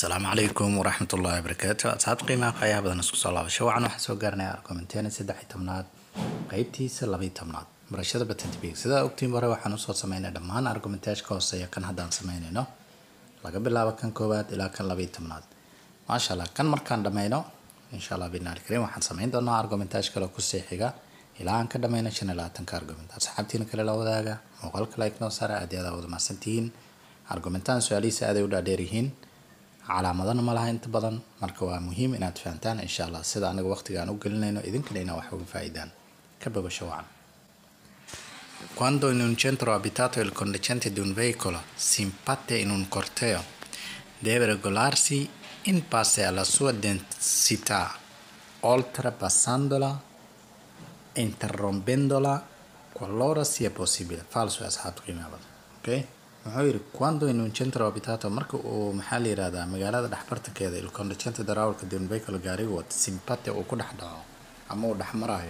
السلام عليكم ورحمة الله وبركاته. أصحاب قيمة قيا بدنا نسكت صلاة شو عنو حسوا قرنا كومنتين سدح تمنات قيبتي سلبي تمنات برشة بتنتبه سدا أكتين برا وحنو صوت سمعنا دمان أرجومنتاج كوسية كان هدان سمعنا إنه لقبل لا بكن كوبات إلى كان لبي تمنات ما شاء الله كان مركان دمينه إن شاء الله بينا الكريم وحن سمعين دونا أرجومنتاج كلا كوسية حاجة إلى أن كدمينا شنلا تنكر أرجومنتاج صحبتين كلا لو داعا مقال كلايك نوسرة أدي هذا وده ما سنتين أرجومنتان سؤالي سأدي ودا ديريهن calaamadan ma laha inta badan marka waa muhiim inaad fahantaan insha Allah sida anaga waqtigaan u gelinayno idinkana ina wax uga faa'iidaan ka bogasho wacan. Quando in un centro abitato il conducente di un veicolo si impatta in un corteo deve regolarsi in base alla sua densità oltrepassandola e interrompendola qualora sia possibile. Falso è ashaab qiima badan. Okay? quando in un centro abitato marka uu maxaa la yiraahdaa magaalada dhaxbartankeeda il conducente darawalka di un veicolo gaariga wata simpate uu ku dhex dhaco ama uu dhex marayo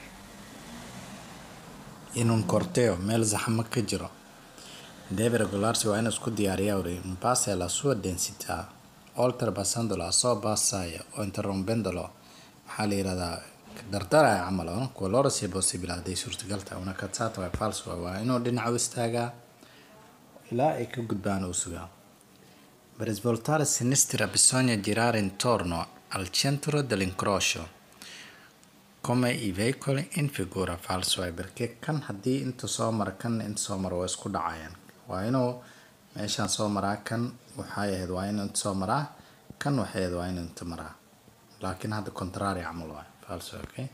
in un corteo meel zaxmad ka jiro deve regolarsi waa inuu isku diyaariyaa uri in base alla sua densità oltrepassandola soo baasaya o interrompendolo maxaa la yiraahdaa dardaraya camal qualora sia possibile hadday suurtagal tahay una cazzato è falso waa inuu dhinaca u istaagaa là e che gudbano usuga. Per svoltare a sinistra bisogna girare intorno al centro dell'incrocio come i veicoli in figura. Falso è perché kan haddii inta soo mara kan inta soo mara waa isku dhacayaan waa inuu meeshaan soo maraa kan waxay ahayd waa inuu inta soo maraa kan waxay ahayd waa inuu inta maraa laakiin hadda contrario camal waa falso. Ok,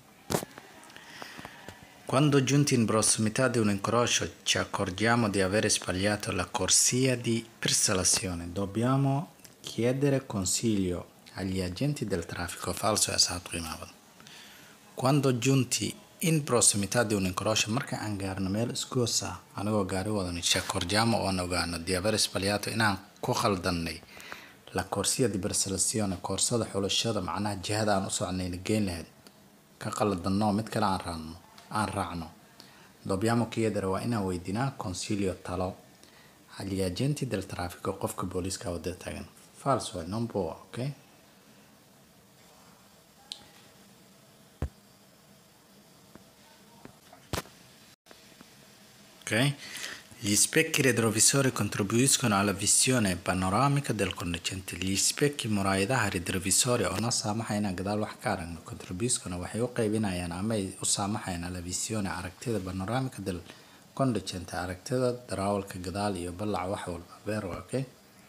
quando giunti in prossimità di un incrocio ci accorgiamo di aver sbagliato la corsia di perselazione, dobbiamo chiedere consiglio agli agenti del traffico. Falso è ashaab qiima badan. Quando giunti in prossimità di un incrocio marka aan gaarno meel isgoosa anagoo gaari wadani ci accorgiamo oo ogaano di aver sbagliato inaan ku khaldanay la corsia di perselazione koorsada xulashada macnaha jihada aan u soconayna geyn lahayd ka qaldanno mid kale aan raacno. Dobbiamo chiedere waa inaan weydiinaa consiglio talo agli agenti del traffico qofka booliska wadada taagan. Falso non può. Ok, ok, gli specchi retrovisori contribuiscono alla visione panoramica del conducente. Gli specchi muraayadaha retrovisori oo na saamaxayna gadaal wax ka aragno contribuiscono waxay u qaybinayaan ama ay u saamaxayaan alla visione aragtida panoramica del conducente aragtida darawalka gadaal iyo ballac wax walba. Vero? Ok,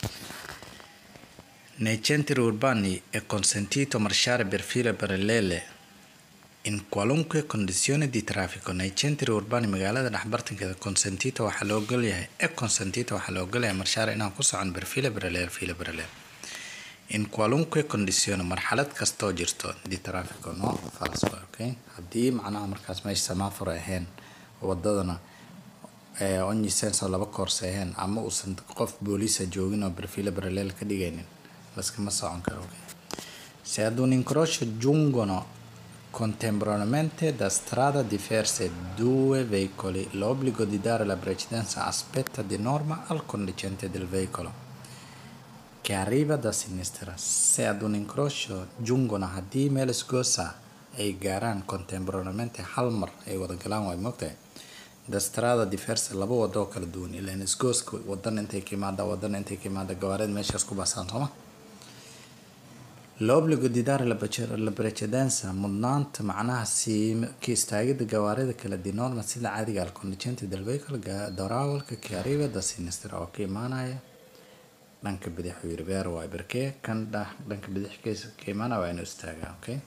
nei centri urbani è consentito marciare per file parallele in qualunque condizione di traffico. Nei centri urbani magaalada dhaxbartankeeda consentito waxa loo ogol yahay consentito waxa loo ogol yahay marshare inaan ku socon per file parallele in qualunque condizione marxalad kastoo jirto di traffico. No, falso. Ok, haddii macnaha markaas meesha semaphore ahayn wadadana ogni senso laba koorse ahayn ama uusan qof booliisa joogin oo per file parallele ka dhigaynin laskama socon karo. Se ad un incrocio giungono contemporaneamente da strada diverse due veicoli, l'obbligo di dare la precedenza aspetta di norma al conducente del veicolo che arriva da sinistra. Se ad un incrocio giungono haddii meel isgoosa ay gaaraan contemporaneamente hal mar ay wada galaan way moogtahay da strada diverse laba wado kala duwan ilaan isgooska wadan intay ka imaada gawaareed meeshaas ku baasaan sooma. L'obbligo di dare la precedenza mudnaanta macnaha ka istaagida gawaarida kale di norma sida caadiga al conducente del veicolo darawalka che arriva da sinistra oo ka imaanaya dhanka bidix u yiri beer waay barkee kan dhanka bidix ka imaanaya waa inuu istaagaa. Ok,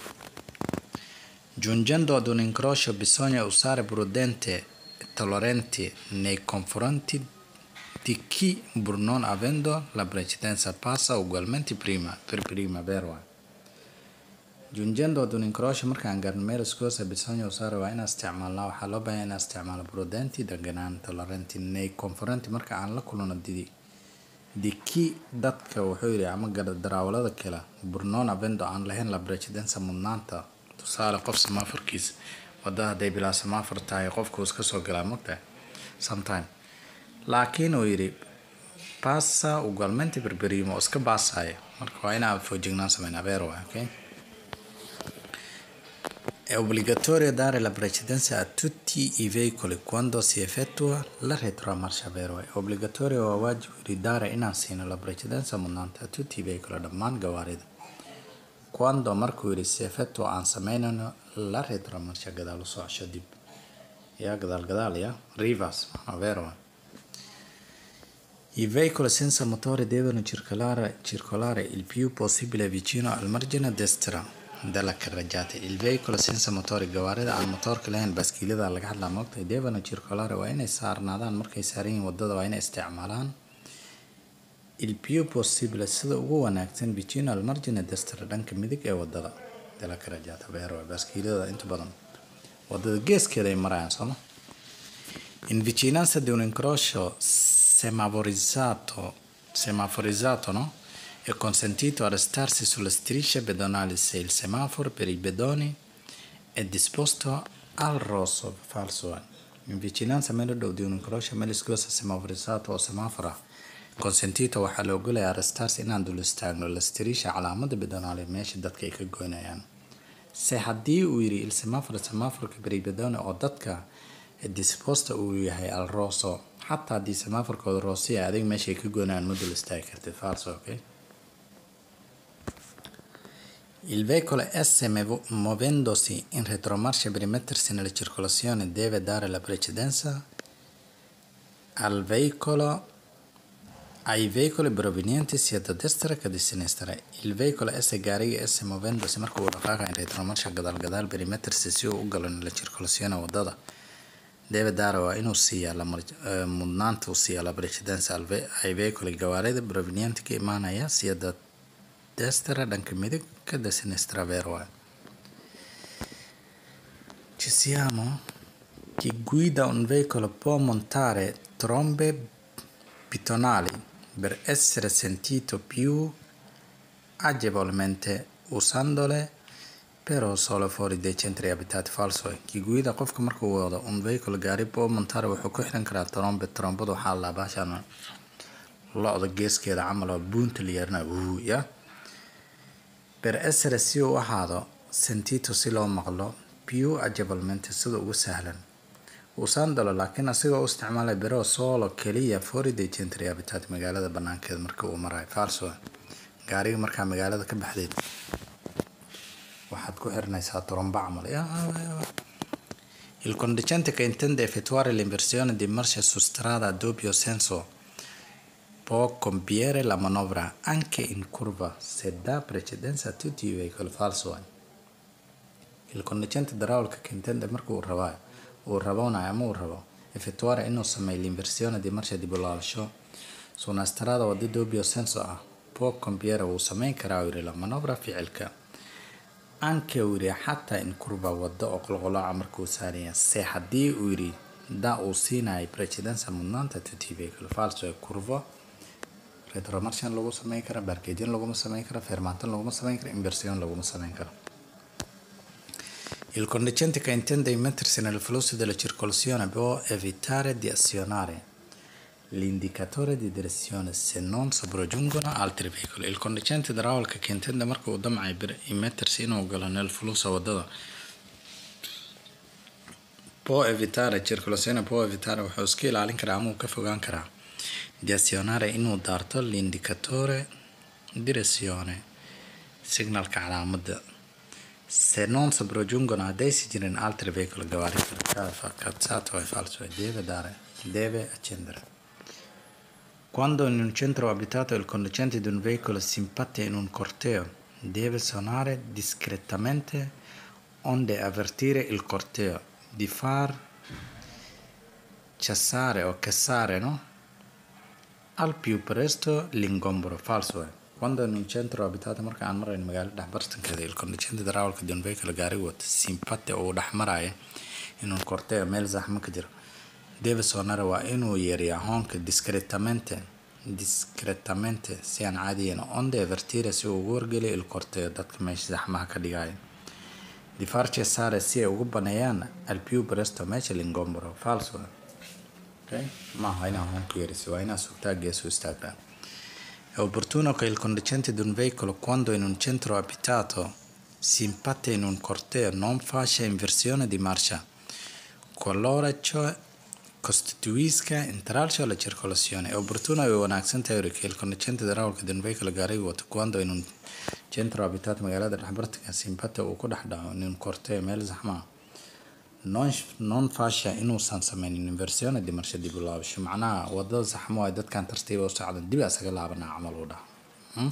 giungendo ad un incrocio bisogna usare prudente e tollerante nei confronti di chi pur non avendo la precedenza passa ugualmente per prima. Vero? Giungendo ad un incrocio markaan gaarno meel isgoosa bisogna usare waa inaan isticmaalnaa waxaa loo baahan inaan isticmaalo prudenti deganaan tolerante nei confronti marka aan la kulano di chi dadka wuxuu yidhi ama darawalada kale pur non avendo aan lahayn la precedenza mudnaanta tusaale qof semaphorkiisa wadada hadday bilaa semaphor tahay qofku iska soo galaa mogtahay sometime laakiin uu yidhi passa ugualmente per primo o iska baasaya marka waa inaan foojignaan sameynaa vero okay. È obbligatorio dare la precedenza a tutti i veicoli quando si effettua la retromarcia, vero? È obbligatorio o waajib di dare inaan siino la precedenza mudnaanta a tutti i veicoli dhammaan gawaarida quando markuu yidhi si effettua aan sameynayno la retromarcia gadaal u socosho dib ya gadaal ya reverse vero? I veicoli senza motore devono circolare il più possibile vicino al margine destra della carreggiata. Il veicolo senza motore gawaarida aan motoorka lahayn baaskiilada laga hadlaa moogtay devono circolare waa inay saarnaadaan markay saaran yihiin wadada waa inay isticmaalaan il più possibile sida ugu wanaagsan vicino al margine destra dhanka midig ee wadada della carreggiata vero baaskiilada inta badan wadada geeskeeda ay marayaan sooma. In vicinanza di un incrocio semaforizzato no? È consentito arrestarsi sulle strisce pedonali se il semaforo per i pedoni è disposto al rosso falso. In vicinanza meel dhow di un incrocio meel isgoos semaforizzato o semafora consentito waxaa la ogolaya arrestarsi inaan dul istaagno la striscia calaamada pedonali meesha dadka ay ka goynayaan se haddii uu yidhi il semaforka per i pedoni oo dadka disposta uu yahay al rosso xataa haddii semaforkooda roosiya adig meesha ay ka goynayaan ma dul istaagi kartid falso okay. Il veicolo S muovendosi in retromarcia per mettersi nella circolazione deve dare la precedenza ai veicoli provenienti sia da destra che da sinistra. Il veicolo S gaariga S muovendosi marka uu dhaqaaqa in retromarcia gadaal per mettersi si uu u galo nella circolazione wadada deve dare waa inuu siiya mudnaanta uu siiya la precedenza ai veicoli gawaarida provenienti ka imaanaya sia da destra dhanka midig che da sinistra vero. Ci siamo? Chi guida un veicolo può montare trombe pitonali per essere sentito più agevolmente usandole però solo fuori dai centri abitati falso. Chi guida qofka markuu wado un veicolo gaari può montare wuxuu ku xiran karaa trombada waxaa la baashaan lo-da geeskeeda camal oo buunta la yeerna ya per essere si uu ahaado sentito si loo maqlo più agevolmente sida ugu sahlan usandolo laakiin asigoo u isticmaalay biro solo keliya fuori dai centri abitati magaalada banaankeeda marka uu marayo falso. gaariga markaa magaalada ka baxdeed waxaad ku xirnaysaa tromba camal il conducente che intende effettuare l'inversione di marcia su strada a doppio senso può compiere la manovra anche in curva se dà precedenza a tutti i veicoli falso. Il conducente idraulico che intende marka uu raboonayo ama uu rabo effettuare inuu sameeyo l'inversione di marcia di bolaasho su una strada wada doppio senso ah può compiere wuu sameyn karaa uu yidhi la manovra ficilka anche uu yidhi xataa in curva wada oo qolqolooca markuu saaraya se haddii uu yidhi da uu siinayo precedenza mudnaanta tutti i veicoli falso ee curvo retromarcia lagu sameyn kara barkeedin laguma sameyn kara fermaatan laguma sameyn kara inversione laguma sameyn kara. Il conducente che intende mettersi nel flusso della circolazione può evitare di azionare l'indicatore di direzione se non sopraggiungono altri veicoli. Il conducente idraulico che intende marka uu damcayo mettersi inuu galo nel flusso wadada può evitare wuxuu iska ilaalin karaa ama uu ka fogaan karaa di azionare inuu daarto l'indicatore direzione signalka calaamada se non sopraggiungono adesso in altri veicoli gawaari cazzato è falso e deve accendere. Quando in un centro abitato il conducente di un veicolo si impatta in un corteo deve suonare discretamente onde avvertire il corteo di far cessare o cassare no? Al più presto l'ingombro falso è. Quando in un centro abitato marka aan marayo in magaalada dhexbartankeeda il conducente idraulico di un veicolo gaari wata si impatta uu dhex marayo in un corteo meel zaxmo ka jiro deve suonare waa inuu yeeriyaa hoonka discretamente si aan caadiyan onde avvertire si uu ugu wargeliyo il corteo dadka meesha zaxmaha ka dhigayo di far cessare si ay ugu baneeyaan al più presto meesha l'ingombro falso. ok? Ma haina hon chiarisi, va in sugtagge su Instagram. È opportuno che il conducente di un veicolo, quando in un centro abitato si impatta in un corteo, non faccia inversione di marcia, qualora ciò costituisca intralcio alla circolazione. È opportuno e wanaagsan tahay che il conducente darawalka di un veicolo gaari wato quando in un centro abitato magaalada dhexbartanka si impatta uu ku dhex dhaco in un corteo meel zaxma non fascia inuusan sameynin inversione di marcia dib u laabasho, macnaha wadada saxmo ay dadkan tartiib u socdaan dib isaga laabanaa camal u dhaha.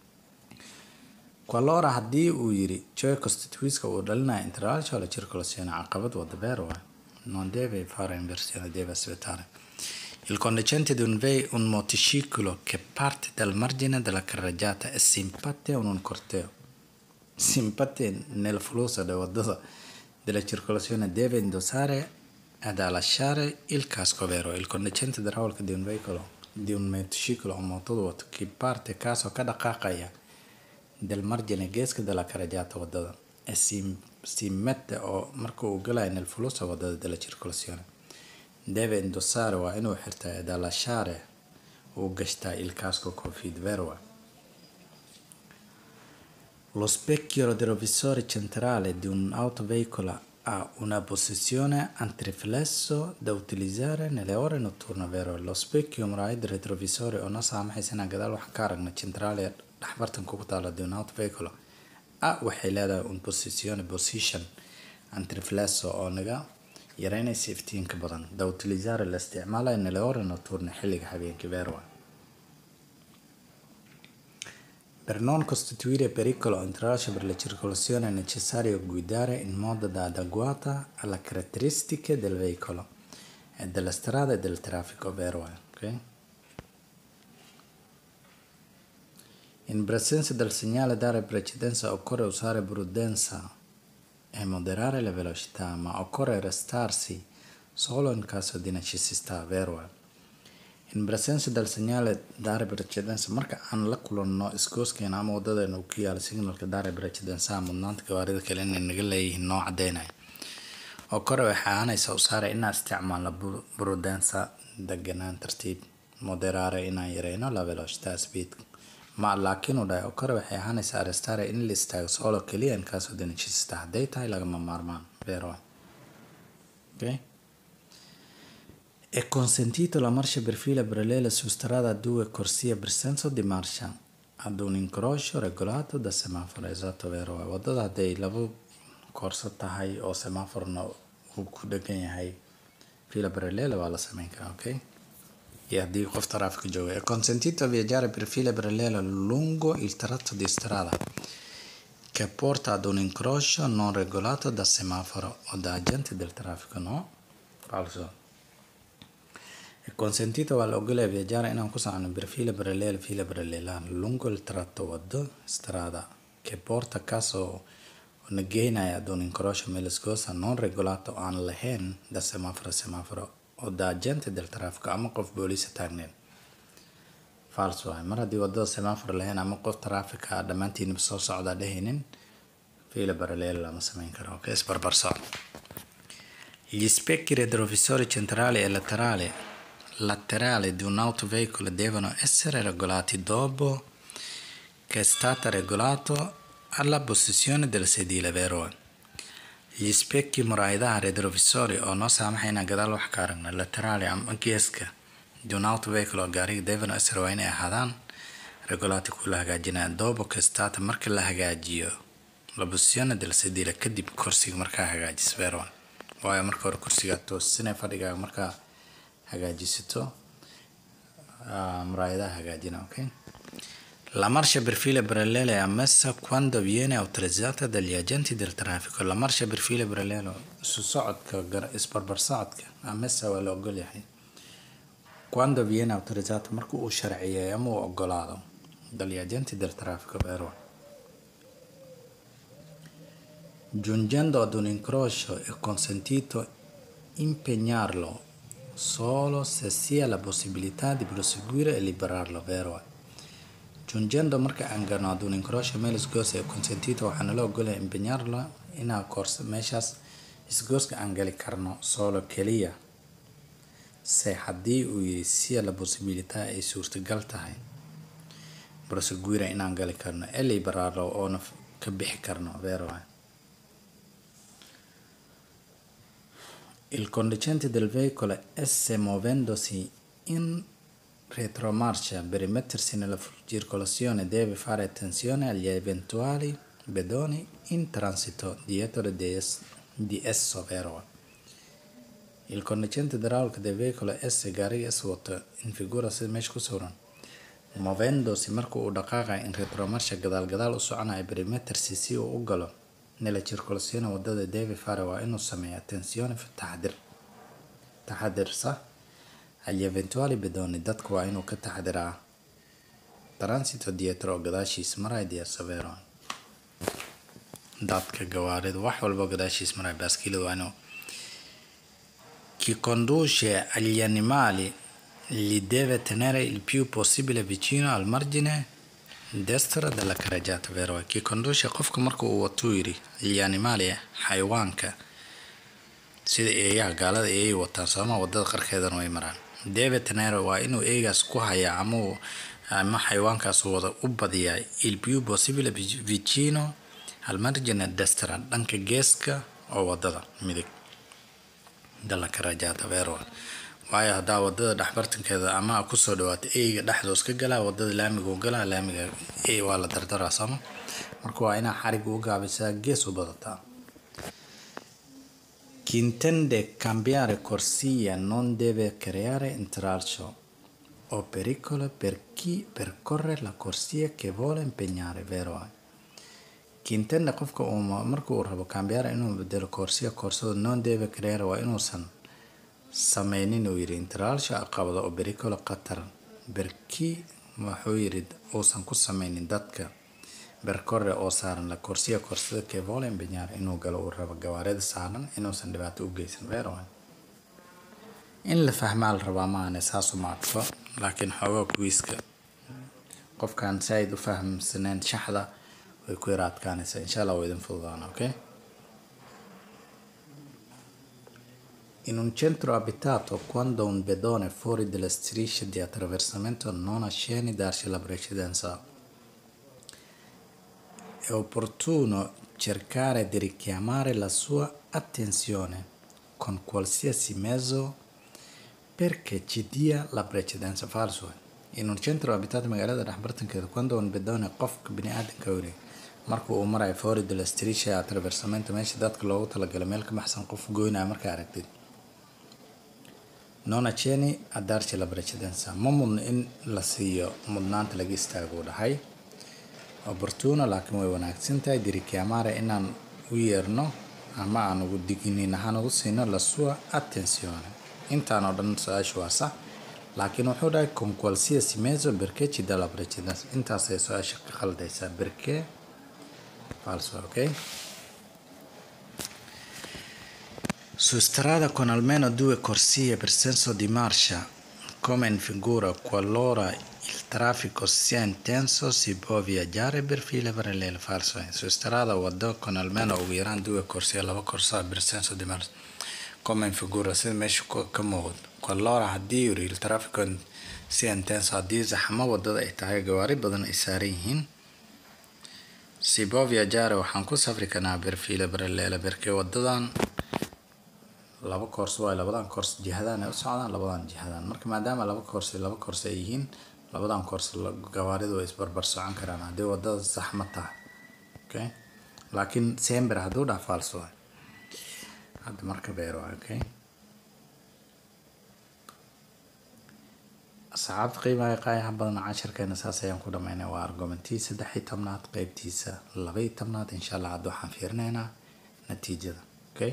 Qualora haddii uu yiri ciò costituisca uu dhalinaya intralcio alla circolazione, caqabad wada beer waay, non deve fare inversione, deve aspettare. Il conducente di un motociclo che parte dal margine della carreggiata e si impatta in un corteo, si impatta nel flusso della circolazione, deve indossare ed lasciare il casco vero. Il conducente idraulico di un veicolo, di un motociclo o motodowato che parte caso ka dhaqaaqaya del margine geeska della carreggiata wadada e si mette o marka uu galaya nel flusso wadada della circolazione, deve indossare waa inuu xirtaa ed lasciare uu gashtaa il casco covid vero. Lo specchio retrovisore centrale di un autoveicolo ha una posizione antiriflesso da utilizzare nelle ore notturne vero. Lo specchio muraayad retrovisore oo na saamaxaysa inaan gadaal wax ka aragno centrale dhexbartanka ku taala di un autoveicolo waxay leedahay un position antiriflesso oo naga yareynaysa iftiinka badan da utilizzare la isticmaalayo nelle ore notturne xilliga habeenkii vero. Per non costituire pericolo o intralcio per la circolazione è necessario guidare in modo adeguata alle caratteristiche del veicolo e della strada e del traffico vero. Okay? In presenza del segnale dare precedenza occorre usare prudenza e moderare la velocità, ma occorre restarsi solo in caso di necessità vero. In presenza del segnale dare precedenza, marka aan la kulanno iskooskeena ama wadadana uu ku yaalo signalka dare precedenza mudnaanta gawaarida kale inay naga leeyihiin noo cadeynaya. Occorre waxay ahaanaysa usare inaan isticmaalno prudenza, deganaan, tartiib, moderare inaan yareyno la velocità speed. Ma laakiin udhahay occorre waxay ahaanaysa arrestare in la istaago solo keliya in caso di necessità, hadday tahay lagama maarmaan vero. Okay? È consentito la marcia per fila parallela su strada a due corsie per senso di marcia ad un incrocio regolato da semaforo, esatto vero. Wadada hadday laba corso tahay oo semaforna uu ku dhegan yahay fila parallela waa la sameyn karaa, okay? E haddii qof traffic jooga. È consentito viaggiare per fila parallela lungo il tratto di strada che porta ad un incrocio non regolato da semaforo o da agenti del traffico, no? Falso. È consentito all'ogole viaggiare in un cosano per fila parallela lungo il tratto wado strada che porta a caso una gaina ad un incrocio melescosa non regolato aan lahayn da semaforo o da agente del traffico ama qof booliisa taagneed. Falso waay, mar haddii wadada semaforo lahayn ama qof traffica dhammaantiinba soo socda dhehaynin fila parallela lama sameyn karo, okay? Isbarbar socod. Gli specchi retrovisori centrali e laterali di un autoveicolo devono essere regolati dopo che è stata regolato alla posizione del sedile vero. Gli specchi muraayadaha retrovisori oo noo saamaxay inaan gadaal wax ka aragno laterali ama geeska di un autoveicolo gaariga devono essere waa inay ahaadaan regolati kuwa la hagaajinaya dopo che è stata marka la hagaajiyo la posizione del sedile kadib kursiga markaa hagaajis vero. Waayo marka hore kursiga toosinay fadhigaaga markaa hagaajisato muraayadaha hagaajina, okay? La marcia per file parallele è ammessa quando viene autorizzata dagli agenti del traffico. La marcia per file parallele su socodka isbarbar socodka ammessa waa la ogol yahay quando viene autorizzata marka uu sharciyeeyo ama uu ogolaado dagli agenti del traffico vero. Giungendo ad un incrocio è consentito impegnarlo solo se si ha la possibilità di proseguire e liberarlo vero. Giungendo marka aan garno ad un incrocio meel isgoos è consentito waxaana la ogolaya impegnarlo inaa meeshaas isgooska aan gali karno solo keliya se haddii uu yiri sia la possibilità ay suurtagal tahay proseguire inaan gali karno e liberarlo oona ka bixi karno vero. Il conducente del veicolo S muovendosi in retromarcia per rimettersi nella circolazione deve fare attenzione agli eventuali pedoni in transito dietro di esso, vero? Il conducente idraulico del veicolo S gaariga S wato in figura sida meesha ku sawiran muovendosi marka uu dhaqaaqayo in retromarcia gadaal u soconayo per rimettersi si uu u galo nella circolazione wadada deve fare waa inuu sameeyo attenzione taxadir sa agli eventuali pedoni dadka waa inuu ka taxadiraa transito dietro oo gadaashiis maraya diyaarsa, vero? dadka gawaarida wax walba gadaashiis maraya baaskiilada waa inuu chi conduce agli animali li deve tenere il più possibile vicino al margine destra della carreggiata, vero? Chi conduce qofka marka uu wato yiri gli animali xayawaanka sida eeyaha gaalada ay wataan sama wadada qarkeedana way maraan deve tenere waa inuu eegaas ku haya ama xayawaankaas wada u badiyaa il più possibile vicino al margine destra dhanka geeska oo wadada midig dalla carreggiata, vero? waayo haddaa wadada dhexbartankeeda ama ku soo dhawaato eeyga dhexdoos ka galaa wadada laamiga u galaa laamiga waa la dardaraa sama marka waa inaa xarig u gaabisaa gees u badataa. Chi intende cambiare corsia non deve creare intralcio o pericolo per chi percorre la corsia che vuole impegnare, vero? Chi intende qofka marka uu rabo cambiare inuu bedelo corsia corsada non deve creare waa inuusan sameynin uu yiri intralcio caqabado o pericolo khatar per chi wuxuu yiri uusan ku sameynin dadka percorre oo saaran la corsia corsada che vuole impegnare inuu galo uu rabo gawaarida saaran inuusan dhibaato u geysan, vero? in la fahmaa la rabaa maana saasu maadfo laakiin xoogaa kuwiiska qofkaan saaid u fahamsaneen shaxda way ku yara adkaanaysaa insha Allah waa idin fududaana, okay? In un centro abitato, quando un pedone fuori delle strisce di attraversamento non accenni darsi la precedenza, è opportuno cercare di richiamare la sua attenzione con qualsiasi mezzo perché ci dia la precedenza. Falso. In un centro abitato magaalada dhexbartankeeda quando un pedone qofka bini'aadamka wari marka uu marayo fuori delle strisce attraversamento meesha dadka loogu talagalay meel ka baxsan qof goynaya marka aragtid non accenni a darci la precedenza ma mudna in la siiyo mudnaanta laga istaago dhahay opportuno laakiin way wanaagsan tahay di richiamare inaan u yeerno ama aan ugu diginin ahaan ugu siino la sua attenzione intaan oo dhan su-aashu waa sax laakiin wuxuu dhahay con qualsiasi mezzo perché ci dà la precedenza intaas ay su-aasha ka khaldaysaa perché falso, ok? Su strada con almeno 2 corsie per senso di marcia, come in figura, qualora il traffico sia intenso, si può viaggiare per file parallele. Falso. Su strada wado con almeno ugu yaraan 2 corsie, 2 corsa per senso di marcia, come in figura, sida meesha ka muuqdo. Qualora haddii yiri il traffico sia intenso, haddii zaxmo wadada ay tahay gawaari badan ay saaran yihiin si può viaggiare waxaan ku safri karnaa per file parallele perché wadadan laba course waa labadan course jihadan ay u socdaan labadan jihadan marka maadaama laba course ay yihiin labadan course gawaaridu way isbarbar socon karaan haddii wadada saxma tahay, okay? laakiin sempre hadduu dhaa falso hadda marka beero, okay? asxaabta qiimaha qaayaha badan casharkeena saas ayaan ku dhamaynay waa argumentii 13aad qaybtiisa 12aad insha Allah hadda waxaan fiirinaynaa natiijada, okay?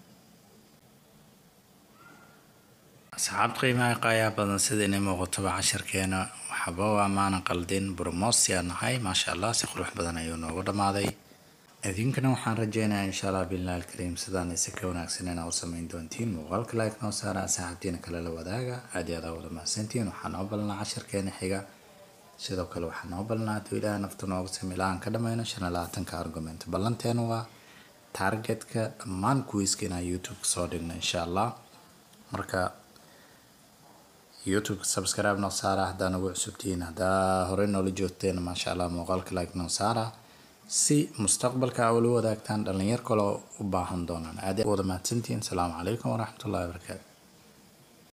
asxaabta qiimaha qaayaha badan sida inay muuqato casharkeena waxba waa maana qaldin promotion nahay maasha Allah si qurux badan ayuu noogu dhamaaday idinkana waxaan rajeynayaa insha Allah billahi kareem sidaan si ka wanaagsan inaan u sameyn doontiin muuqaalka like noo saara saaxiibtiina kale la wadaaga aad iyo aad wada mahadsantiin waxaan u balnaa casharkeena xiga sidoo kale waxaan u balnaa inuu Ilaahay nafta noogu sameeyaan ka dhamayno 25 argument ballanteena waa targetka dhammaan quiz-ka inaan YouTube soo dhigno insha Allah marka youtube subscribe noo saara haddaan ugu cusubtihiin haddaa horey noola joogteen maasha allah muuqaalka like noo saara si mustaqbalka ula wadaagtaan dhalinyar kale u baahan doonaan aad wada mahadsantihiin. Asalaamu calaykum waraxmatullaahi wabarakaatu.